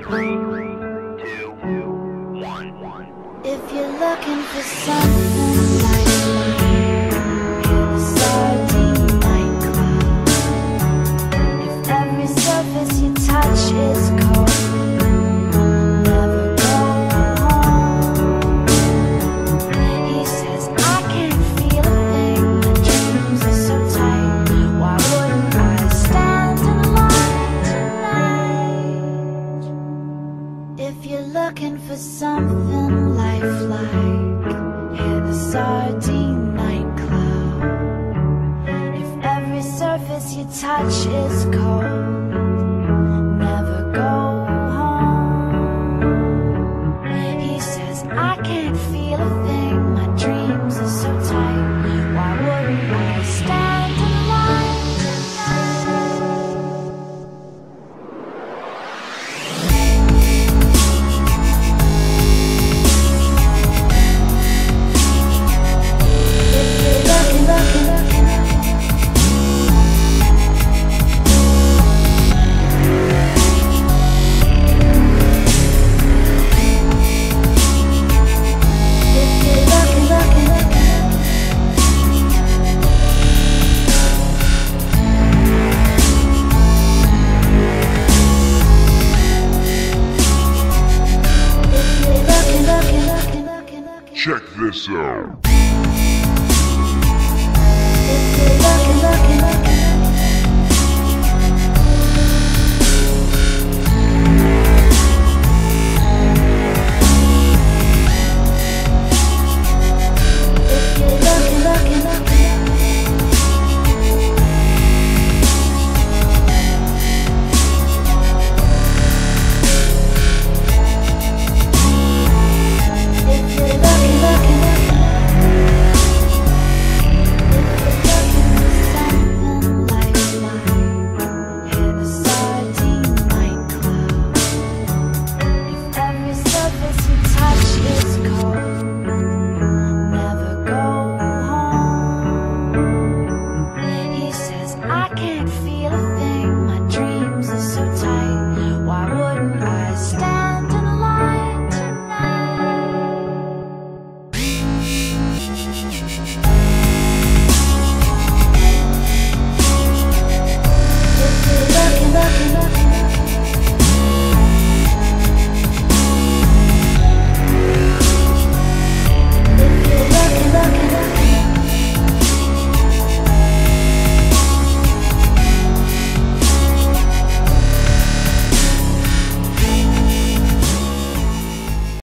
If you're looking for something like mine, you're the sardine nightclub. If every surface you touch is cold, never go home. He says, I can't feel a thing, my dreams are so tight. Why wouldn't I stand in line tonight? If you're looking for something lifelike, hear the sardine nightclub. If every surface you touch is cold, never go home. He says, I can't feel a thing, my dreams are so tight. Why wouldn't I stand in line tonight? Check this out. If you're looking